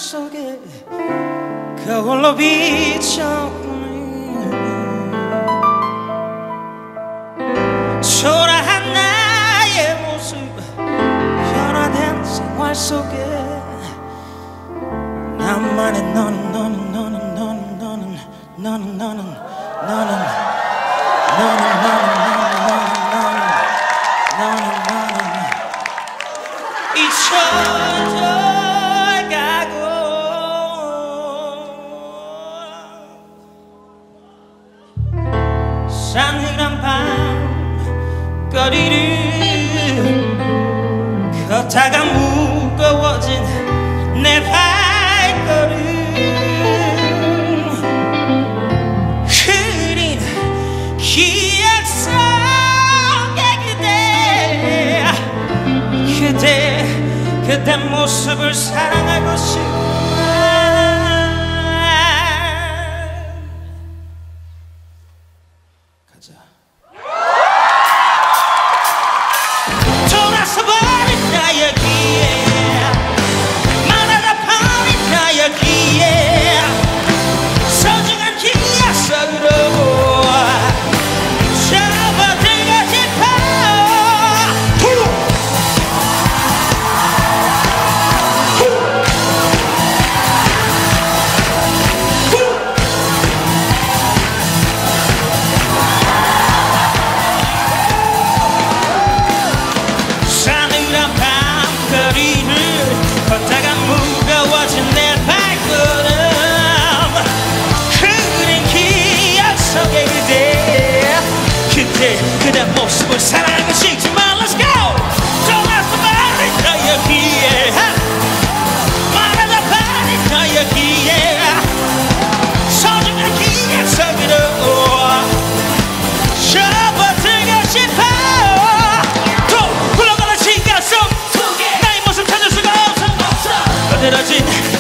속에 거울로 비춰보는 초라한 나의 모습, 변화된 생활 속에 나만의 너는 잊혀져 가고 싸늘한 밤거리를 걷다가 무거워진 내 발걸음 흐린 기억 속에 그대 모습을 사랑하고 싶어. 가자. 돌아서 버린 나의 기에 말하다 버린 나의 기에 소중한 기억 속으로 접어들고 싶어. 걷다가 무거워진 내 발걸음 흐린 기억 속에 그대 모습을 사랑하고 싶지만 Let's go! 돌아서 버린 너의 귀에 말하다 버린 너의 귀에 소중한 기억 속으로 접어들고 싶어. 또 흘러가는 시간 속 나의 모습 찾을 수가 없어. 어디로지